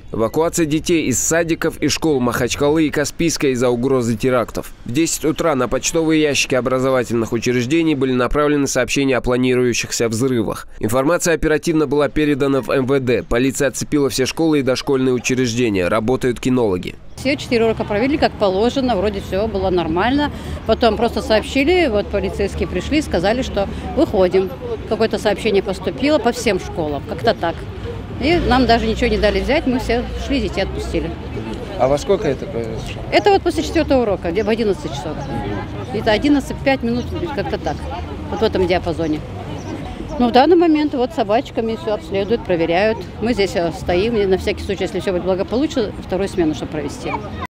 Эвакуация детей из садиков и школ Махачкалы и Каспийска из-за угрозы терактов. В 10 утра на почтовые ящики образовательных учреждений были направлены сообщения о планирующихся взрывах. Информация оперативно была передана в МВД. Полиция оцепила все школы и дошкольные учреждения. Работают кинологи. Все 4 урока провели как положено, вроде все было нормально. Потом просто сообщили, вот полицейские пришли, сказали, что выходим. Какое-то сообщение поступило по всем школам, как-то так. И нам даже ничего не дали взять, мы все шли, детей отпустили. А во сколько это произошло? Это вот после 4-го урока, где в 11 часов. Это 11-5 минут, как-то так, вот в этом диапазоне. Но в данный момент вот собачками все обследуют, проверяют. Мы здесь стоим, на всякий случай, если все будет благополучно, вторую смену, чтобы провести.